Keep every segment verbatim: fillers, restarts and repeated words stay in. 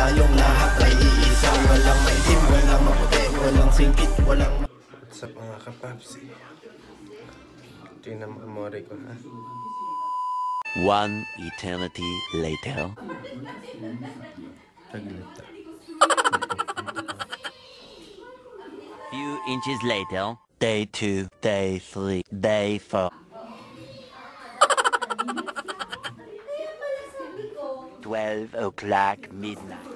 tayong lahat ay iisa. Walang maitim, walang maputi, walang singkit, walang... What's up mga kapapsi? Ito yung namamori ko ha. One eternity later. Tagilita. Few inches later. Day two, day three, day four. Twelve o'clock midnight.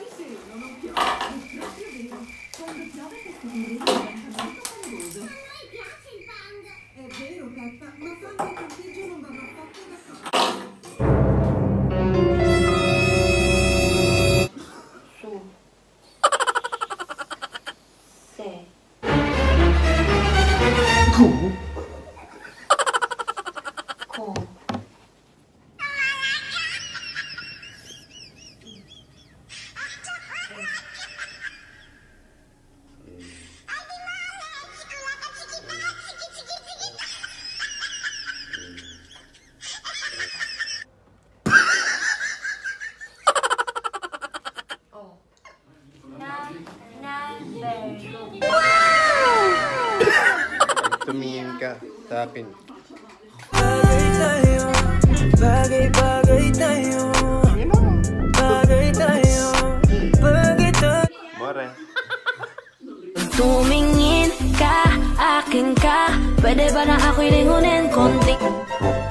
Tumingin ka sa akin. Bagay tayo, bagay bagay tayo, bagay tayo, bagay tayo. More. Tumingin ka, akin ka, pwede ba na ako'y lingunin konti?